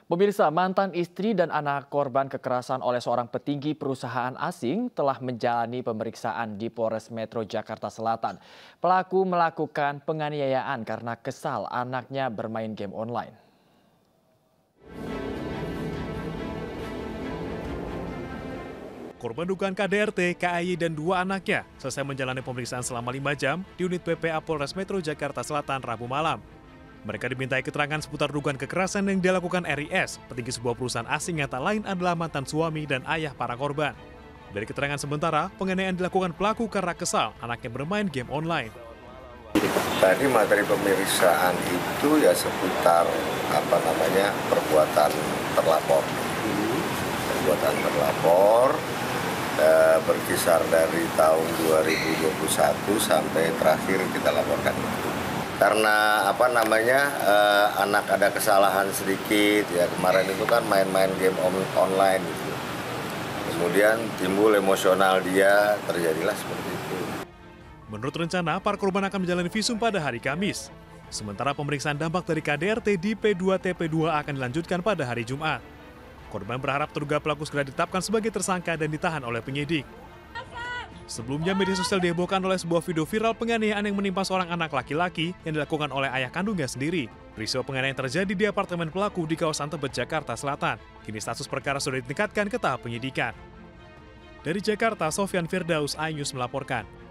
Pemirsa, mantan istri dan anak korban kekerasan oleh seorang petinggi perusahaan asing telah menjalani pemeriksaan di Polres Metro Jakarta Selatan. Pelaku melakukan penganiayaan karena kesal anaknya bermain game online. Korban dugaan KDRT, KAY, dan 2 anaknya selesai menjalani pemeriksaan selama 5 jam di unit PPA Polres Metro Jakarta Selatan Rabu malam. Mereka dimintai keterangan seputar dugaan kekerasan yang dilakukan RIS, petinggi sebuah perusahaan asing yang tak lain adalah mantan suami dan ayah para korban. Dari keterangan sementara, penganiayaan dilakukan pelaku karena kesal anaknya bermain game online. Tadi materi pemeriksaan itu ya seputar perbuatan terlapor. Perbuatan terlapor berkisar dari tahun 2021 sampai terakhir kita laporkan itu. Karena anak ada kesalahan sedikit ya, kemarin itu kan main-main game online gitu. Kemudian timbul emosional dia, terjadilah seperti itu. Menurut rencana, para korban akan menjalani visum pada hari Kamis. Sementara pemeriksaan dampak dari KDRT di P2TP2 akan dilanjutkan pada hari Jumat. Korban berharap terduga pelaku segera ditetapkan sebagai tersangka dan ditahan oleh penyidik. Sebelumnya, media sosial dihebohkan oleh sebuah video viral penganiayaan yang menimpa seorang anak laki-laki yang dilakukan oleh ayah kandungnya sendiri. Peristiwa penganiayaan terjadi di apartemen pelaku di kawasan Tebet, Jakarta Selatan. Kini status perkara sudah ditingkatkan ke tahap penyidikan. Dari Jakarta, Sofyan Firdaus, iNews melaporkan.